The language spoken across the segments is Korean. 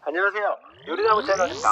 안녕하세요. 유리나무 채널입니다.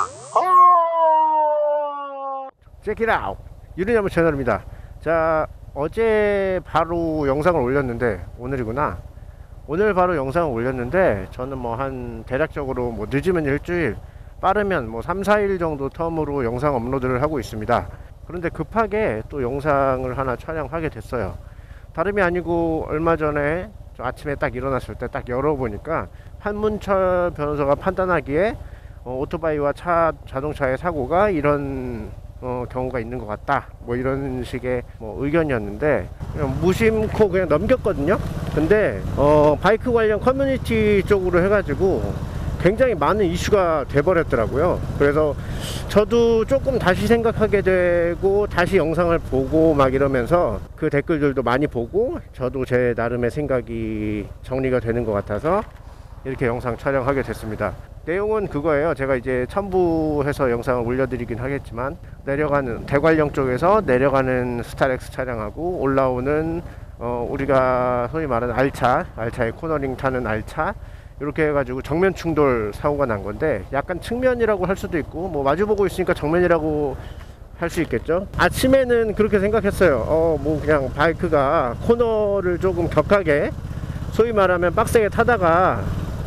Check it out. 유리나무 채널입니다. 자, 어제 바로 영상을 올렸는데, 오늘이구나. 오늘 바로 영상을 올렸는데, 저는 뭐 한 대략적으로 뭐 늦으면 일주일, 빠르면 뭐 3, 4일 정도 텀으로 영상 업로드를 하고 있습니다. 그런데 급하게 또 영상을 하나 촬영하게 됐어요. 다름이 아니고 얼마 전에 아침에 딱 일어났을 때 딱 열어보니까 한문철 변호사가 판단하기에 오토바이와 자동차의 사고가 이런 경우가 있는 것 같다, 뭐 이런 식의 의견이었는데 그냥 무심코 그냥 넘겼거든요. 근데 바이크 관련 커뮤니티 쪽으로 해가지고 굉장히 많은 이슈가 돼버렸더라고요. 그래서 저도 조금 다시 생각하게 되고 다시 영상을 보고 막 이러면서 그 댓글들도 많이 보고 저도 제 나름의 생각이 정리가 되는 것 같아서 이렇게 영상 촬영하게 됐습니다. 내용은 그거예요. 제가 이제 첨부해서 영상을 올려드리긴 하겠지만, 내려가는 대관령 쪽에서 내려가는 스타렉스 차량하고 올라오는 우리가 소위 말하는 알차의 코너링 타는 알차, 이렇게 해가지고 정면 충돌 사고가 난 건데, 약간 측면이라고 할 수도 있고 뭐 마주보고 있으니까 정면이라고 할 수 있겠죠. 아침에는 그렇게 생각했어요. 뭐 그냥 바이크가 코너를 조금 격하게, 소위 말하면 빡세게 타다가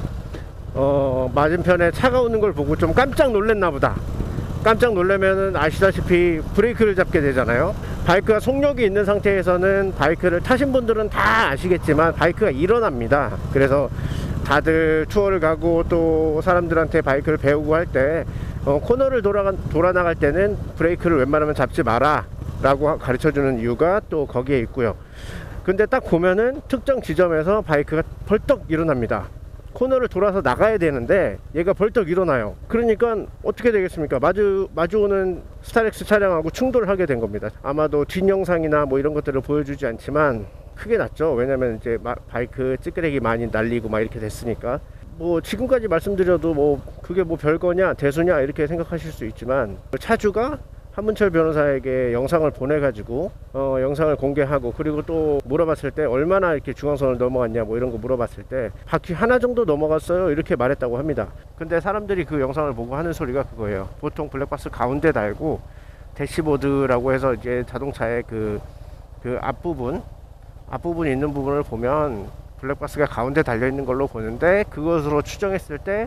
맞은편에 차가 오는 걸 보고 좀 깜짝 놀랐나 보다. 깜짝 놀라면은 아시다시피 브레이크를 잡게 되잖아요. 바이크가 속력이 있는 상태에서는, 바이크를 타신 분들은 다 아시겠지만 바이크가 일어납니다. 그래서 다들 투어를 가고 또 사람들한테 바이크를 배우고 할 때 코너를 돌아 나갈 때는 브레이크를 웬만하면 잡지 마라 라고 가르쳐주는 이유가 또 거기에 있고요. 근데 딱 보면은 특정 지점에서 바이크가 벌떡 일어납니다. 코너를 돌아서 나가야 되는데 얘가 벌떡 일어나요. 그러니까 어떻게 되겠습니까? 마주 오는 스타렉스 차량하고 충돌을 하게 된 겁니다. 아마도 뒷영상이나 뭐 이런 것들을 보여주지 않지만 크게 났죠. 왜냐면 이제 바이크 찌끄레기 많이 날리고 막 이렇게 됐으니까. 뭐 지금까지 말씀드려도 뭐 그게 뭐 별거냐 대수냐 이렇게 생각하실 수 있지만, 차주가 한문철 변호사에게 영상을 보내가지고 영상을 공개하고, 그리고 또 물어봤을 때 얼마나 이렇게 중앙선을 넘어갔냐 뭐 이런 거 물어봤을 때 바퀴 하나 정도 넘어갔어요 이렇게 말했다고 합니다. 근데 사람들이 그 영상을 보고 하는 소리가 그거예요. 보통 블랙박스 가운데 달고 대시보드라고 해서 이제 자동차의 그 앞부분 있는 부분을 보면 블랙박스가 가운데 달려있는 걸로 보는데, 그것으로 추정했을 때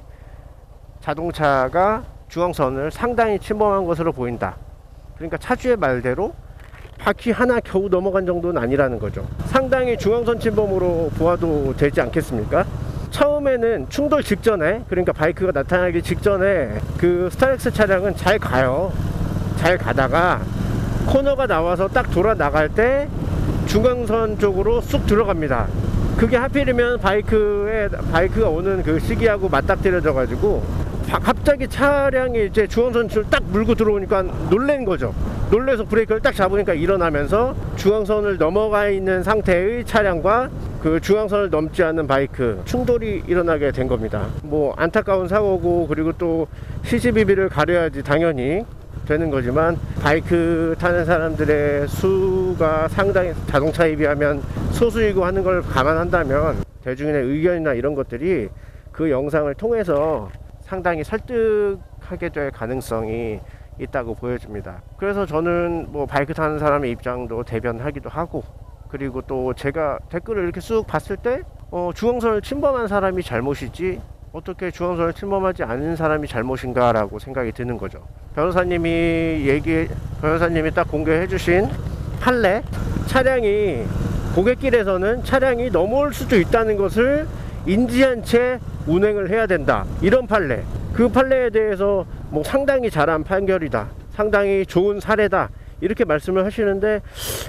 자동차가 중앙선을 상당히 침범한 것으로 보인다. 그러니까 차주의 말대로 바퀴 하나 겨우 넘어간 정도는 아니라는 거죠. 상당히 중앙선 침범으로 보아도 되지 않겠습니까? 처음에는 충돌 직전에, 그러니까 바이크가 나타나기 직전에 그 스타렉스 차량은 잘 가요. 잘 가다가 코너가 나와서 딱 돌아 나갈 때 중앙선 쪽으로 쑥 들어갑니다. 그게 하필이면 바이크가 오는 그 시기하고 맞닥뜨려져 가지고 갑자기 차량이 이제 중앙선을 딱 물고 들어오니까 놀란 거죠. 놀래서 브레이크를 딱 잡으니까 일어나면서 중앙선을 넘어가 있는 상태의 차량과 그 중앙선을 넘지 않는 바이크 충돌이 일어나게 된 겁니다. 뭐 안타까운 사고고, 그리고 또 시시비비를 가려야지 당연히 되는 거지만, 바이크 타는 사람들의 수가 상당히 자동차에 비하면 소수이고 하는 걸 감안한다면 대중의 의견이나 이런 것들이 그 영상을 통해서 상당히 설득하게 될 가능성이 있다고 보여집니다. 그래서 저는 뭐 바이크 타는 사람의 입장도 대변하기도 하고, 그리고 또 제가 댓글을 이렇게 쑥 봤을 때 중앙선을 침범한 사람이 잘못이지 어떻게 중앙선을 침범하지 않은 사람이 잘못인가 라고 생각이 드는 거죠. 변호사님이 딱 공개해 주신 판례, 차량이 고갯길에서는 차량이 넘어올 수도 있다는 것을 인지한 채 운행을 해야 된다, 이런 판례, 그 판례에 대해서 뭐 상당히 잘한 판결이다, 상당히 좋은 사례다, 이렇게 말씀을 하시는데,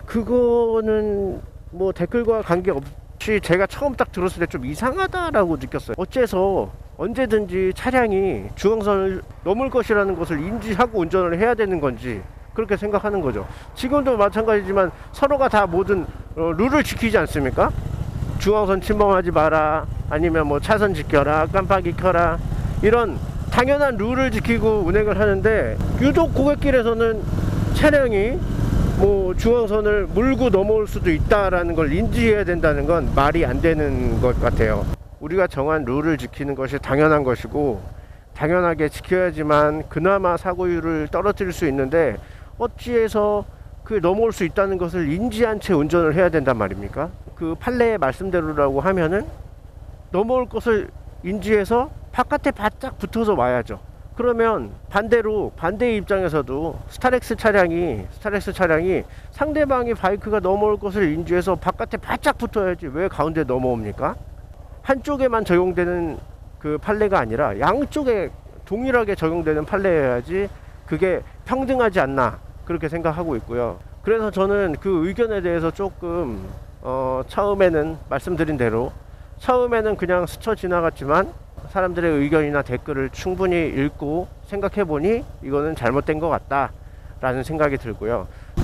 그거는 뭐 댓글과 관계없이 제가 처음 딱 들었을 때 좀 이상하다라고 느꼈어요. 어째서 언제든지 차량이 중앙선을 넘을 것이라는 것을 인지하고 운전을 해야 되는 건지 그렇게 생각하는 거죠. 지금도 마찬가지지만 서로가 다 모든 룰을 지키지 않습니까? 중앙선 침범하지 마라, 아니면 뭐 차선 지켜라, 깜빡이 켜라, 이런 당연한 룰을 지키고 운행을 하는데, 유독 고갯길에서는 차량이 뭐 중앙선을 물고 넘어올 수도 있다라는 걸 인지해야 된다는 건 말이 안 되는 것 같아요. 우리가 정한 룰을 지키는 것이 당연한 것이고, 당연하게 지켜야지만 그나마 사고율을 떨어뜨릴 수 있는데 어찌해서 그 넘어올 수 있다는 것을 인지한 채 운전을 해야 된단 말입니까? 그 판례의 말씀대로라고 하면은 넘어올 것을 인지해서 바깥에 바짝 붙어서 와야죠. 그러면 반대로 반대의 입장에서도 스타렉스 차량이 상대방이 바이크가 넘어올 것을 인지해서 바깥에 바짝 붙어야지 왜 가운데 넘어옵니까? 한쪽에만 적용되는 그 판례가 아니라 양쪽에 동일하게 적용되는 판례여야지 그게 평등하지 않나 그렇게 생각하고 있고요. 그래서 저는 그 의견에 대해서 조금 처음에는 말씀드린 대로 처음에는 그냥 스쳐 지나갔지만 사람들의 의견이나 댓글을 충분히 읽고 생각해 보니 이거는 잘못된 것 같다 라는 생각이 들고요.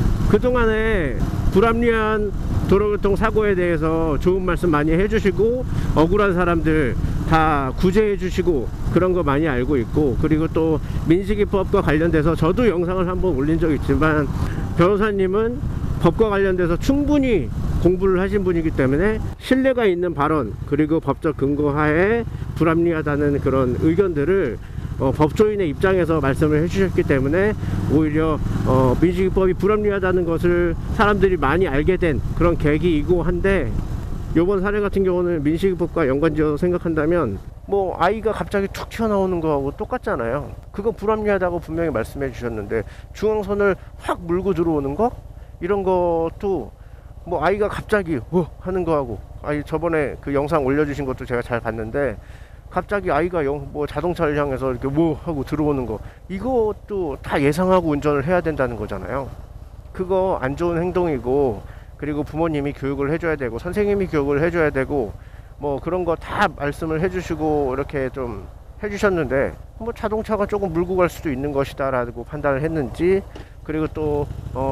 그동안에 불합리한 도로교통 사고에 대해서 좋은 말씀 많이 해주시고 억울한 사람들 다 구제해 주시고 그런 거 많이 알고 있고, 그리고 또 민식이법과 관련돼서 저도 영상을 한번 올린 적 있지만 변호사님은 법과 관련돼서 충분히 공부를 하신 분이기 때문에 신뢰가 있는 발언 그리고 법적 근거하에 불합리하다는 그런 의견들을 법조인의 입장에서 말씀을 해주셨기 때문에 오히려 민식이법이 불합리하다는 것을 사람들이 많이 알게 된 그런 계기이고 한데, 요번 사례 같은 경우는 민식이법과 연관지어서 생각한다면 뭐 아이가 갑자기 툭 튀어나오는 거하고 똑같잖아요. 그거 불합리하다고 분명히 말씀해 주셨는데 중앙선을 확 물고 들어오는 거 이런 것도 뭐 아이가 갑자기 하는 거하고, 저번에 그 영상 올려주신 것도 제가 잘 봤는데 갑자기 아이가 뭐 자동차를 향해서 이렇게 하고 들어오는 거, 이것도 다 예상하고 운전을 해야 된다는 거잖아요. 그거 안 좋은 행동이고, 그리고 부모님이 교육을 해줘야 되고 선생님이 교육을 해줘야 되고 뭐 그런 거 다 말씀을 해주시고 이렇게 좀 해주셨는데 뭐 자동차가 조금 물고 갈 수도 있는 것이다 라고 판단을 했는지, 그리고 또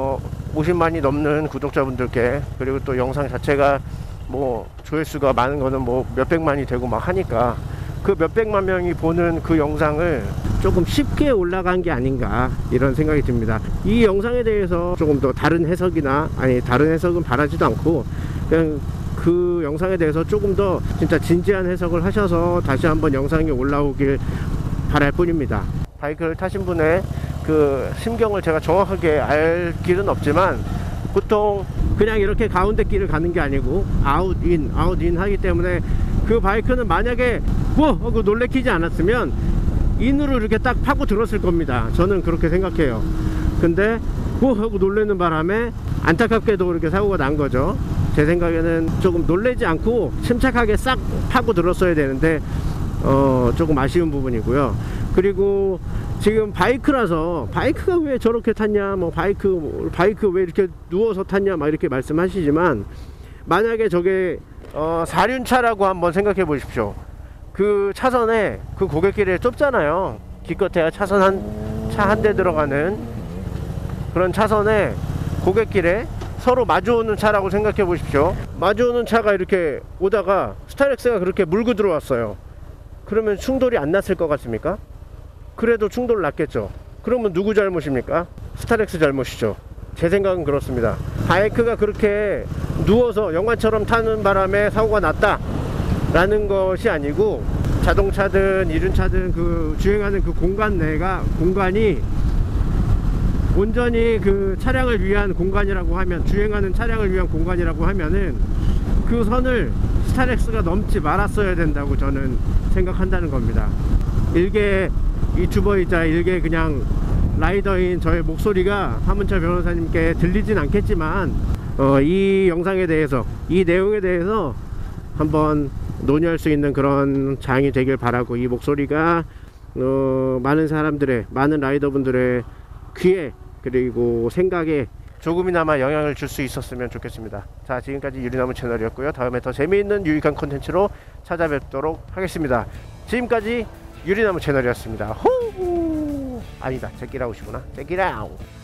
50만이 넘는 구독자분들께, 그리고 또 영상 자체가 뭐 조회수가 많은 거는 뭐 몇백만이 되고 막 하니까 그 몇백만 명이 보는 그 영상을 조금 쉽게 올라간 게 아닌가 이런 생각이 듭니다. 이 영상에 대해서 조금 더 다른 해석이나, 다른 해석은 바라지도 않고 그냥 그 영상에 대해서 조금 더 진짜 진지한 해석을 하셔서 다시 한번 영상이 올라오길 바랄 뿐입니다. 바이크를 타신 분의 그 심경을 제가 정확하게 알 길은 없지만 보통 그냥 이렇게 가운데 길을 가는 게 아니고 아웃인 하기 때문에 그 바이크는 만약에 하고 놀래키지 않았으면 인으로 이렇게 딱 파고 들었을 겁니다. 저는 그렇게 생각해요. 근데 하고 놀래는 바람에 안타깝게도 이렇게 사고가 난 거죠. 제 생각에는 조금 놀래지 않고 침착하게 싹 파고 들었어야 되는데 조금 아쉬운 부분이고요. 그리고 지금 바이크라서 바이크가 왜 저렇게 탔냐, 뭐 바이크 왜 이렇게 누워서 탔냐 막 이렇게 말씀하시지만, 만약에 저게 사륜차라고 한번 생각해 보십시오. 그 차선에 그 고갯길에 좁잖아요. 기껏해야 차선 차 한 대 들어가는 그런 차선에 고갯길에 서로 마주오는 차라고 생각해 보십시오. 마주오는 차가 이렇게 오다가 스타렉스가 그렇게 물고 들어왔어요. 그러면 충돌이 안 났을 것 같습니까? 그래도 충돌 났겠죠. 그러면 누구 잘못입니까? 스타렉스 잘못이죠. 제 생각은 그렇습니다. 바이크가 그렇게 누워서 영화처럼 타는 바람에 사고가 났다 라는 것이 아니고, 자동차든 이륜차든 그 주행하는 그 공간이 온전히 그 차량을 위한 공간이라고 하면, 주행하는 차량을 위한 공간이라고 하면은 그 선을 스타렉스가 넘지 말았어야 된다고 저는 생각한다는 겁니다. 일개 유튜버이자 일개 그냥 라이더인 저의 목소리가 하문철 변호사님께 들리진 않겠지만 이 영상에 대해서, 이 내용에 대해서 한번 논의할 수 있는 그런 장이 되길 바라고, 이 목소리가 많은 사람들의, 많은 라이더분들의 귀에 그리고 생각에 조금이나마 영향을 줄 수 있었으면 좋겠습니다. 자, 지금까지 유리나무 채널이었고요. 다음에 더 재미있는 유익한 콘텐츠로 찾아뵙도록 하겠습니다. 지금까지 유리나무 채널이었습니다. 호우! 아니다, 체키라웃이구나. 체키라웃.